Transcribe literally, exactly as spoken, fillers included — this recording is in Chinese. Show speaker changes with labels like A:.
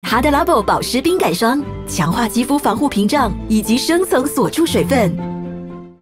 A: 哈德拉宝保湿冰感霜，强化肌肤防护屏障以及深层锁住水分，